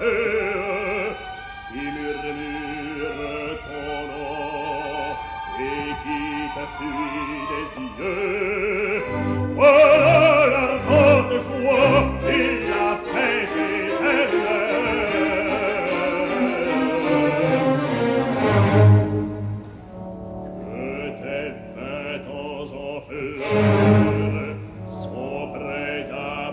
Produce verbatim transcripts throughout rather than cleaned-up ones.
fée qui murmure ton nom et qui te suit des yeux. Voilà l'ardente joie et la fête éternelle. Que tes vingt ans en fleurs sont prêts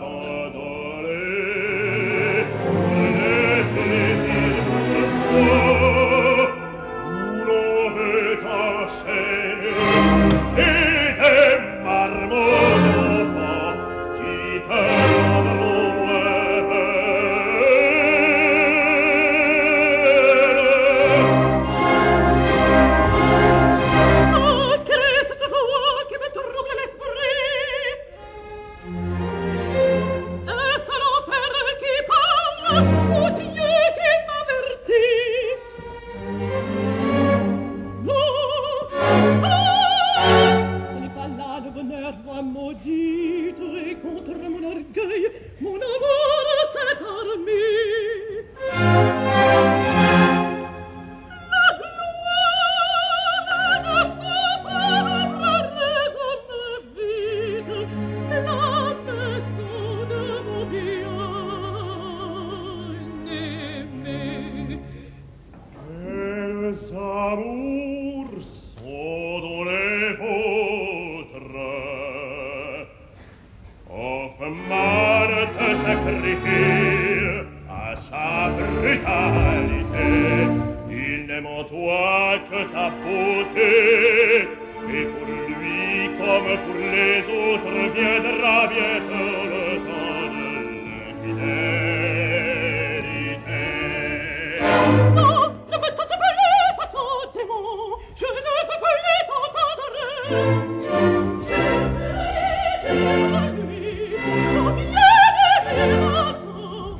d'abandonner les plaisirs de joie où l'on veut t'enchaîner et des marmots d'enfants qui te rendront moins Ah, quelle est cette voix qui me trouble l'esprit? Est-ce l'enfer qui parle ou Dieu qui m'avertit? Non, ah, ce n'est pas là le bonheur, voix maudite, et contre mon orgueil, mon amour s'est armé. La gloire ne faut pas raisonner vite, la maison de mon bien-aimé. Quels amours sont dans les vôtres? Hoffmann te sacrifie à sa brutalité. Il n'aime en toi que ta beauté, et pour lui, comme pour les autres, viendra bientôt le temps de l'infidélité. Non, ne me tente plus, pas ton démon, je ne veux plus t'entendre. Je serai dire à lui, mon bien-aimé m'attend.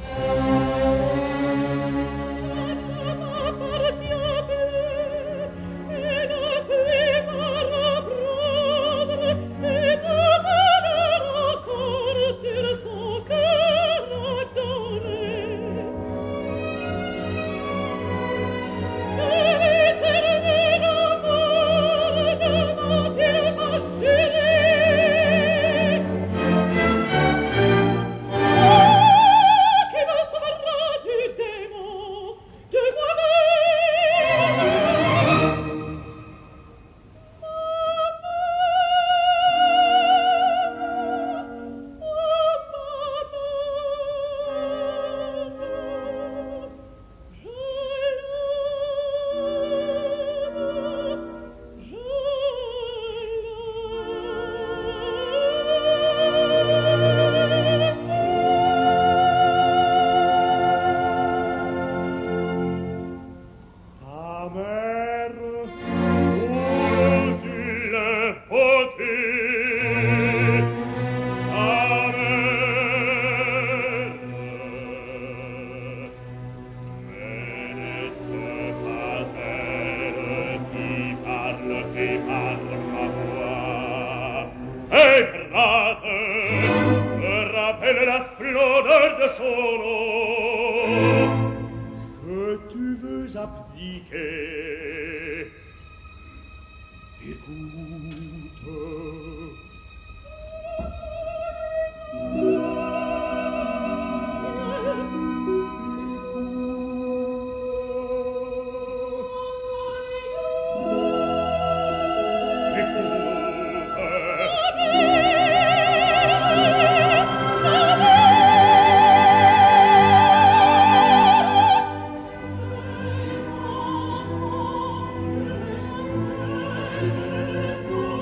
Je ne m'appartiens plus, et ne puis me reprendre, et tout honneur encore sur son cœur adoré. Quel éternel amour ne m'a-t-il pas juré? Oh, qui me sauvera du démon, de moi-même? Ta mère, où tu l'as foquée? Ta mère, mais n'est-ce pas elle qui parle et par ma voix écrase, me rappelle la splendeur de son nom que tu veux abdiquer. Écoute. Écoute.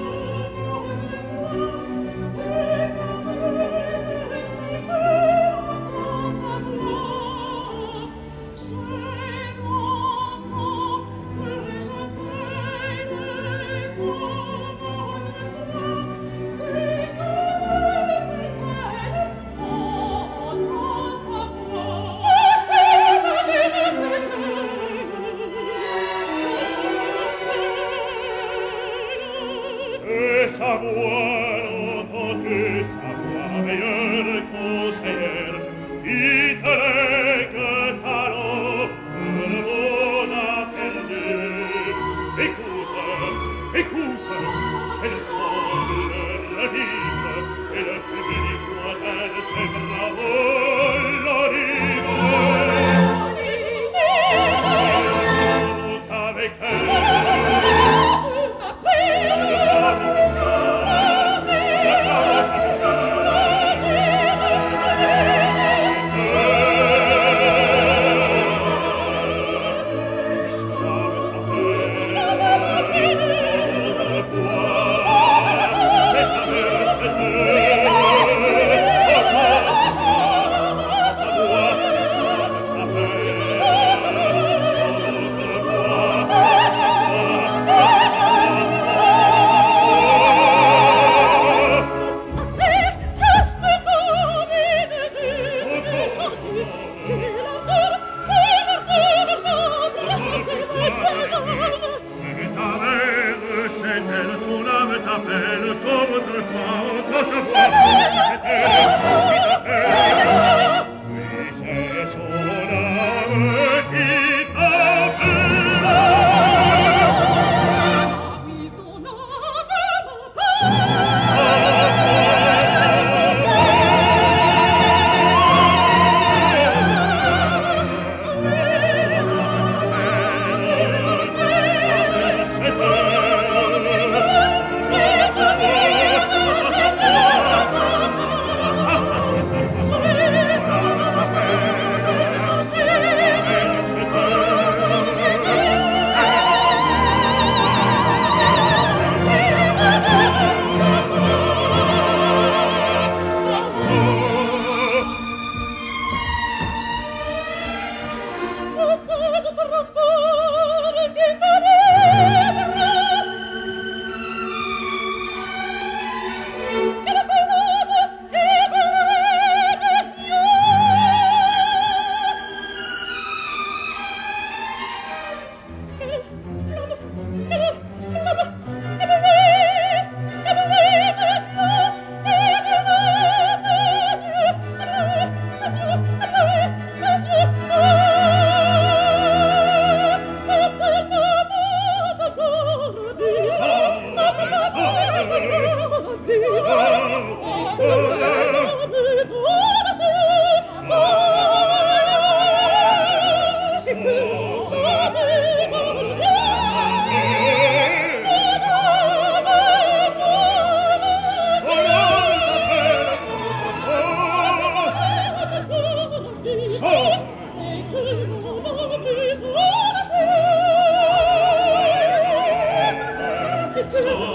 So